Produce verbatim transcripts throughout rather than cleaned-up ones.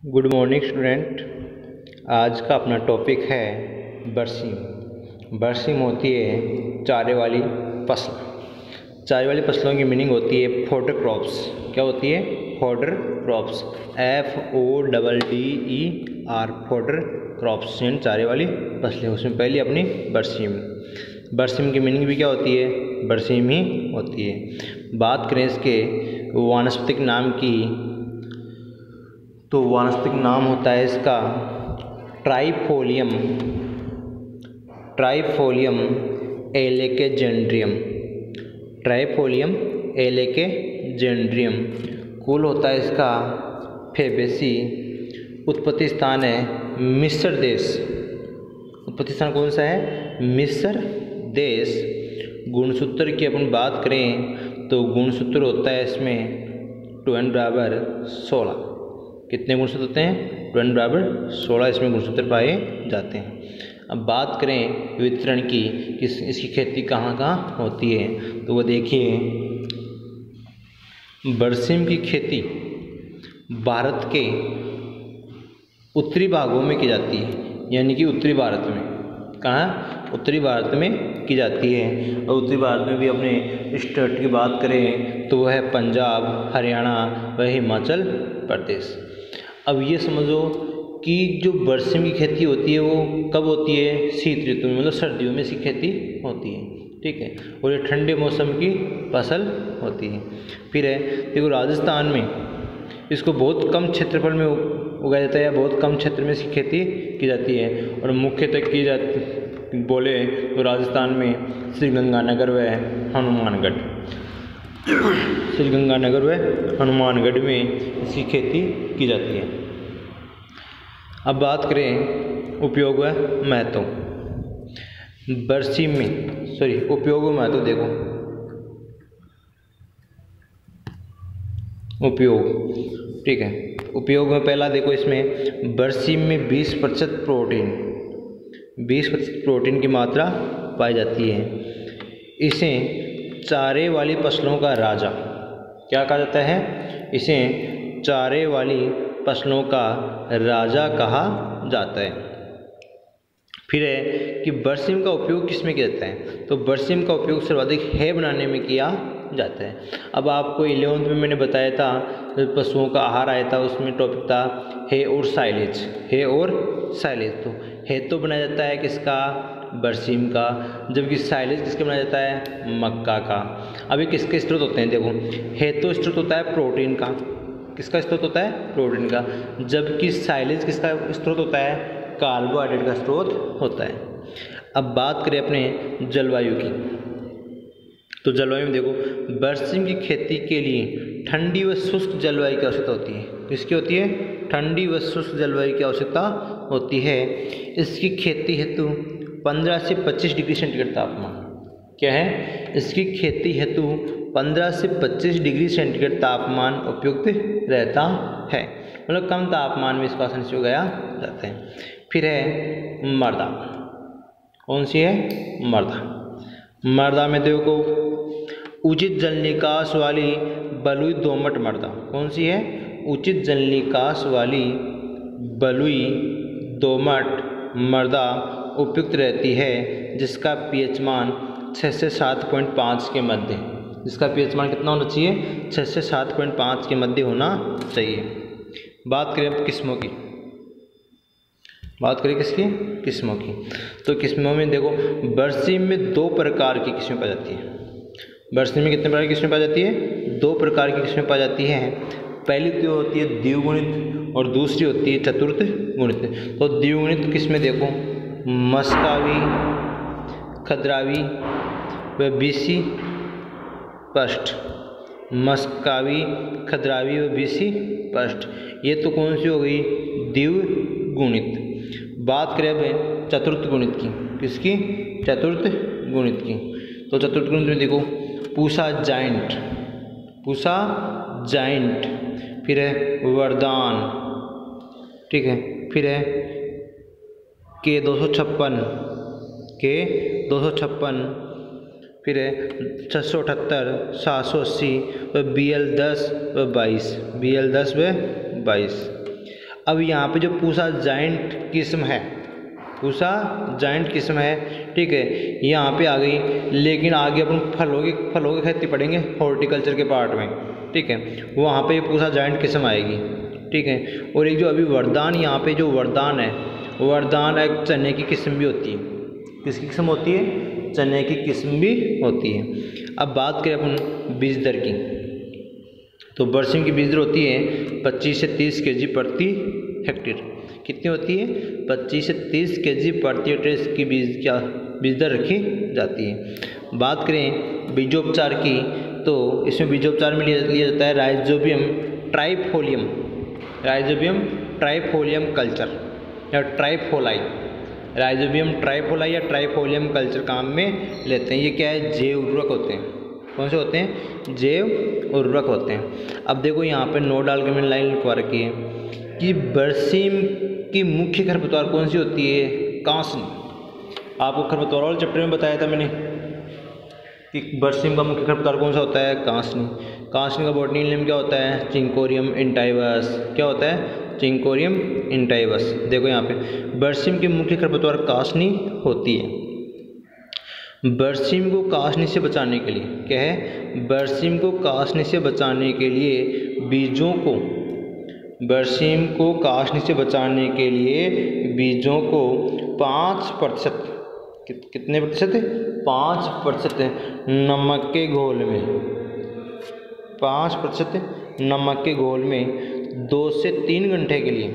Good morning student. आज का अपना टॉपिक है बरसीम। बरसीम होती है चारे वाली फसल। चारे वाली फसलों की मीनिंग होती है फॉडर क्रॉप्स। क्या होती है? Fodder crops. F O double D E R fodder crops यानी चारे वाली फसलें। उसमें पहली अपनी बरसीम। बरसीम की मीनिंग भी क्या होती है? बरसीम ही होती है। बात करें इसके वानस्पतिक नाम की तो वानस्पतिक नाम होता है इसका trifolium trifolium alexandrinum trifolium alexandrinum. कुल होता है इसका फेबेसी। उत्पत्ति स्थान है मिस्र देश। उत्पत्ति स्थान कौन सा है? मिस्र देश। गुणसूत्र की अपन बात करें तो गुणसूत्र होता है इसमें टू एन बराबर सोलह। कितने गुणसूत्र होते हैं? टू एन बराबर सोलह इसमें गुणसूत्र पाए जाते हैं। अब बात करें वितरण की कि इसकी खेती कहाँ कहाँ होती है तो वो देखिए, बरसीम की खेती भारत के उत्तरी भागों में की जाती है, यानी कि उत्तरी भारत में। कहाँ? उत्तरी भारत में की जाती है। और उत्तरी भारत में भी अपने स्टेट की बात करें तो वह है पंजाब, हरियाणा व हिमाचल प्रदेश। अब ये समझो कि जो बरसीम की खेती होती है वो कब होती है? शीत ऋतु में, मतलब सर्दियों में इसकी खेती होती है। ठीक है। और ये ठंडे मौसम की फसल होती है। फिर है देखो, राजस्थान में इसको बहुत कम क्षेत्रफल में उगाया जाता है या बहुत कम क्षेत्र में इसकी खेती की जाती है। और मुख्यतः की जाती बोले तो राजस्थान में श्रीगंगानगर व हनुमानगढ़ श्रीगंगानगर व हनुमानगढ़ में इसकी खेती की जाती है। अब बात करें उपयोग व महत्व। बरसीम में सॉरी उपयोग व महत्व देखो, उपयोग। ठीक है। उपयोग में पहला देखो, इसमें बरसीम में बीस प्रतिशत प्रोटीन बीस प्रतिशत प्रोटीन की मात्रा पाई जाती है। इसे चारे वाली फसलों का राजा क्या कहा जाता है? इसे चारे वाली फसलों का राजा कहा जाता है। फिर है कि बरसीम का उपयोग किस में किया जाता है? तो बरसीम का उपयोग सर्वाधिक है बनाने में किया जाता है। अब आपको इलेवंथ में मैंने बताया था, पशुओं का आहार आया था, उसमें टॉपिक था है और साइलेज। है और साइलेज। तो है तो बनाया जाता है किसका? बरसीम का। जबकि साइलेज किसका बनाया जाता है? मक्का का। अभी किसके स्रोत होते हैं? देखो, है तो स्रोत होता है प्रोटीन का। किसका स्रोत होता है? प्रोटीन का। जबकि साइलेज किसका स्रोत होता है? कार्बोहाइड्रेट का स्रोत होता है। अब बात करें अपने जलवायु की तो जलवायु में देखो, बरसीम की खेती के लिए ठंडी व शुष्क जलवायु की आवश्यकता होती है। किसकी होती है? ठंडी व शुष्क जलवायु की आवश्यकता होती है। इसकी खेती हेतु पंद्रह से पच्चीस डिग्री सेंटीग्रेड तापमान क्या है? इसकी खेती हेतु पंद्रह से पच्चीस डिग्री सेंटीग्रेड तापमान उपयुक्त रहता है। मतलब कम तापमान में इसको आसानी से उगाया जाता है। फिर है मृदा। कौन सी है? मृदा। मृदा में देखो, उचित जल निकास वाली बलुई दोमट मृदा। कौन सी है? उचित जल निकास वाली बलुई दोमट मृदा उपयुक्त रहती है, जिसका पीएच मान छः से सात पॉइंट पाँच के मध्य जिसका पीएच मान कितना होना चाहिए? छः से सात पॉइंट पाँच के मध्य होना चाहिए। बात करें अब किस्मों की बात करें किसकी? किस्मों की। तो किस्मों में देखो, बरसीम में दो प्रकार की किस्में पाई जाती है। बरसीम में कितने प्रकार की किस्में पाई जाती है? दो प्रकार की किस्में पाई जाती हैं। पहली तो होती है द्विगुणित और दूसरी होती है चतुर्थ गुणित। तो द्विगुणित किस्में देखो, मस्कावी, खद्रावी व बीसी पष्ट। मस्कावी, खद्रावी व बीसी पष्ट, ये तो कौन सी हो गई? द्विगुणित। बात करें अब चतुर्थ गुणित की। किसकी? चतुर्थ गुणित की। तो चतुर्थ गुणित में देखो, पूसा जाइंट पूसा जाइंट फिर है वरदान। ठीक है। फिर है के दो सौ छप्पन के दो सौ छप्पन फिर है छः सौ अठहत्तर, सात सौ अस्सी व बी एल दस व बाईस बी एल दस व बाईस। अब यहाँ पे जो पूसा जाइंट किस्म है, पूसा जाइंट किस्म है, ठीक है, यहाँ पे आ गई। लेकिन आगे अपन फलों की फलों की खेती पढ़ेंगे हॉर्टिकल्चर के पार्ट में, ठीक है, वहाँ पे पूसा जाइंट किस्म आएगी, ठीक है। और एक जो अभी वरदान, यहाँ पे जो वरदान है, वरदान एक चने की किस्म भी होती है। किसकी किस्म होती है? चने की किस्म भी होती है। अब बात करें अपन बीज दर की, तो बरसीम की बीज दर होती है पच्चीस से तीस के जी प्रति हेक्टेयर। कितनी होती है? पच्चीस से तीस के जी प्रति हेक्टेयर इसकी बीज क्या बीज दर रखी जाती है। बात करें बीजोपचार की, तो इसमें बीजोपचार में लिया लिया जाता है rhizobium trifolium, rhizobium trifolium culture या ट्राइफोलाई, राइजोबियम ट्राइफोलाई या ट्राइफोलियम कल्चर काम में लेते हैं। ये क्या है? जैव उर्वरक होते हैं। कौन से होते हैं? जैव उर्वरक होते हैं। अब देखो यहाँ पे नोट डाल के मैंने लाइन लिखवा रखी है कि बरसीम की मुख्य खरपतवार कौन सी होती है? कांसनी। आपको खरपतवार वाले चैप्टर में बताया था मैंने कि बरसीम का मुख्य खरपतवार कौन सा होता है? कांसनी। कांसनी का बॉटनी नेम क्या होता है? चिंकोरियम इंटाइवस। क्या होता है? चिंकोरियम इंटाइवस। देखो यहाँ पे बरसीम की मुख्य खरपतवार कांसनी होती है। बरसीम को कासनी से बचाने के लिए क्या है? बरसीम को कासनी से बचाने के लिए बीजों को बरसीम को कासनी से बचाने के लिए बीजों को पाँच प्रतिशत कित, कितने प्रतिशत है? पाँच प्रतिशत नमक के घोल में पाँच प्रतिशत नमक के घोल में दो से तीन घंटे के लिए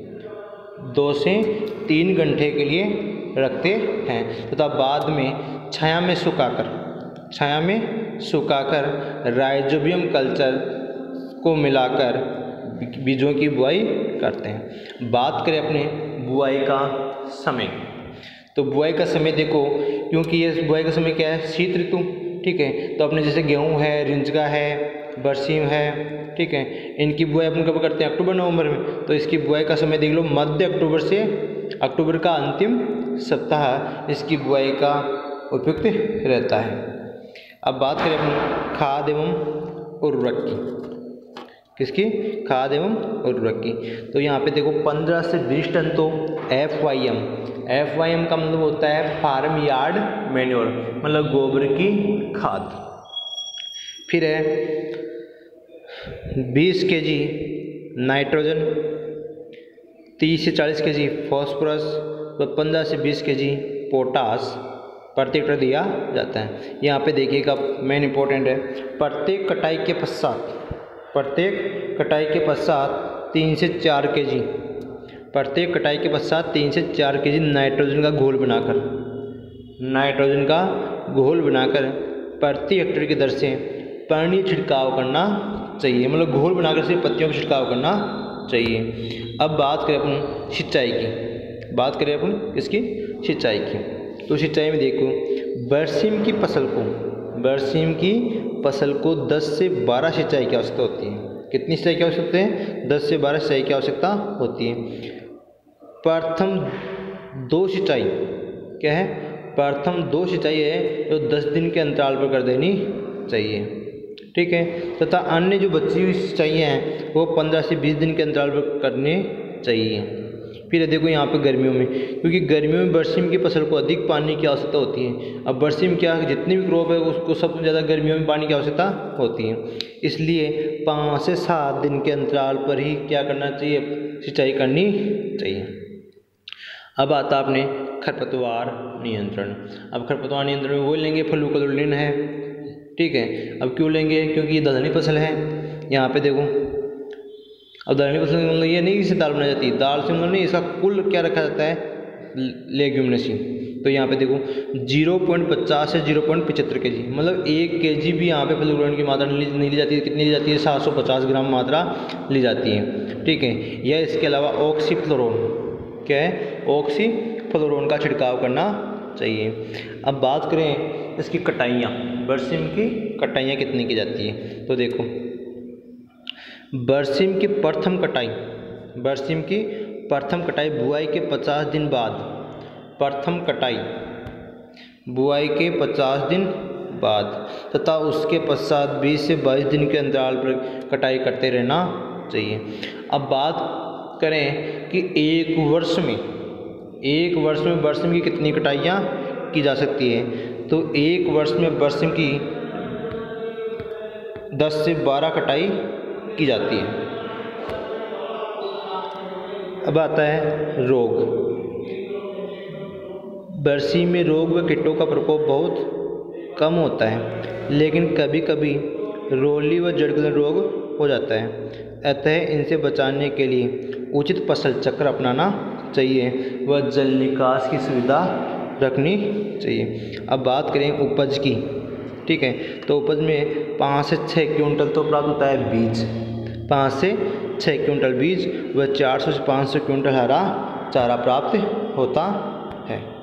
दो से तीन घंटे के लिए रखते हैं तथा तो बाद में छाया में सुखाकर छाया में सुखाकर राइजोबियम कल्चर को मिलाकर बीजों की बुआई करते हैं। बात करें अपने बुआई का समय, तो बुआई का समय देखो, क्योंकि ये बुआई का समय क्या है? शीत ऋतु, ठीक है। तो अपने जैसे गेहूं है, रिंजगा है, बरसीम है, ठीक है, इनकी बुआई अपन कब करते हैं? अक्टूबर नवंबर में। तो इसकी बुआई का समय देख लो, मध्य अक्टूबर से अक्टूबर का अंतिम सप्ताह इसकी बुआई का उपयुक्त रहता है। अब बात करें अपन खाद एवं उर्वरक की, किसकी? खाद एवं उर्वरक की। तो यहाँ पे देखो पंद्रह से बीस टन तो F Y M F Y M का मतलब होता है फार्म यार्ड मैन्योर, मतलब गोबर की खाद। फिर है बीस के जी नाइट्रोजन, तीस से चालीस के जी फॉस्फोरस, तो पंद्रह से बीस के जी पोटास प्रति हेक्टेयर दिया जाता है। यहाँ पे देखिएगा मेन इंपॉर्टेंट है, प्रत्येक कटाई के पश्चात प्रत्येक कटाई के पश्चात तीन से चार के जी प्रत्येक कटाई के पश्चात तीन से चार के जी नाइट्रोजन का घोल बनाकर नाइट्रोजन का घोल बनाकर प्रति हेक्टेयर की दर से पानी छिड़काव करना चाहिए, मतलब घोल बनाकर सिर्फ पत्तियों का छिड़काव करना चाहिए। अब बात करें अपन सिंचाई की, बात करें अपन किसकी? सिंचाई की। तो सिंचाई में देखो बरसीम की फसल को बरसीम की फसल को दस से बारह सिंचाई की आवश्यकता होती है। कितनी सिंचाई की आवश्यकता है? दस से बारह सिंचाई की आवश्यकता होती है। प्रथम दो सिंचाई क्या है? प्रथम दो सिंचाई है जो दस दिन के अंतराल पर कर देनी चाहिए, ठीक है, तथा अन्य जो बची हुई सिंचाई हैं वो पंद्रह से बीस दिन के अंतराल पर करने चाहिए। फिर देखो यहाँ पे गर्मियों में, क्योंकि गर्मियों में बरसीम की फसल को अधिक पानी की आवश्यकता होती है। अब बरसीम क्या है, जितनी भी क्रॉप है उसको सबसे ज़्यादा गर्मियों में पानी की आवश्यकता होती है, इसलिए पाँच से सात दिन के अंतराल पर ही क्या करना चाहिए? सिंचाई करनी चाहिए। अब आता अपने खरपतवार नियंत्रण। अब खरपतवार नियंत्रण में वो लेंगे फ्लूक्लोनिन है, ठीक है। अब क्यों लेंगे? क्योंकि ये दलहनी फसल है। यहाँ पे देखो, अब दलहनी फसल मतलब ये नहीं इसे दाल बनाई जाती है, दाल से मतलब नहीं, इसका कुल क्या रखा जाता है? लेग्यूमिनेसी। तो यहाँ पे देखो जीरो पॉइंट पचास से जीरो पॉइंट पचहत्तर के जी, मतलब एक के जी भी यहाँ पे फ्लूक्लोनिन की मात्रा नहीं ली जाती है। कितनी ली जाती है? सात सौ पचास ग्राम मात्रा ली जाती है, ठीक है। या इसके अलावा ऑक्सीफ्लोरोन, क्या है? ऑक्सीफ्लोरोन का छिड़काव करना चाहिए। अब बात करें इसकी कटाइयाँ, बरसीम की कटाइयाँ कितनी की जाती है? तो देखो बरसीम की प्रथम कटाई बरसीम की प्रथम कटाई बुआई के पचास दिन बाद प्रथम कटाई बुआई के पचास दिन बाद तथा उसके पश्चात बीस से बाईस दिन के अंतराल पर कटाई करते रहना चाहिए। अब बात करें कि एक वर्ष में एक वर्ष में बरसिम की कितनी कटाइयाँ की जा सकती है, तो एक वर्ष में बरसिम की दस से बारह कटाई की जाती है। अब आता है रोग। बरसिम में रोग व कीटों का प्रकोप बहुत कम होता है, लेकिन कभी कभी रोली व जड़गलन रोग हो जाता है। अतः इनसे बचाने के लिए उचित फसल चक्र अपनाना चाहिए व जल निकास की सुविधा रखनी चाहिए। अब बात करें उपज की, ठीक है, तो उपज में पाँच से छः क्विंटल तो प्राप्त होता है बीज, पाँच से छः क्विंटल बीज व चार सौ से पाँच सौ क्विंटल हरा चारा प्राप्त होता है।